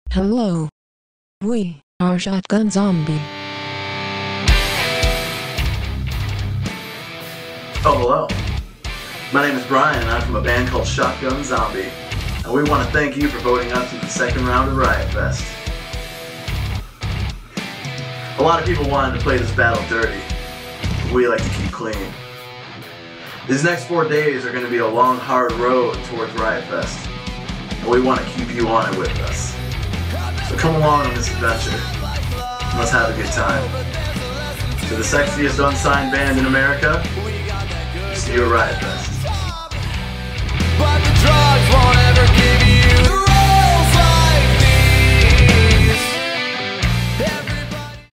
Hello. We are Shotgun Zombie. Oh, hello. My name is Brian and I'm from a band called Shotgun Zombie. And we want to thank you for voting us into the second round of Riot Fest. A lot of people wanted to play this battle dirty. But we like to keep clean. These next 4 days are going to be a long, hard road towards Riot Fest. And we want to keep you on it with us. So come along on this adventure. Let's have a good time. To the sexiest unsigned band in America, see you at Riot Fest. But the drugs won't ever give you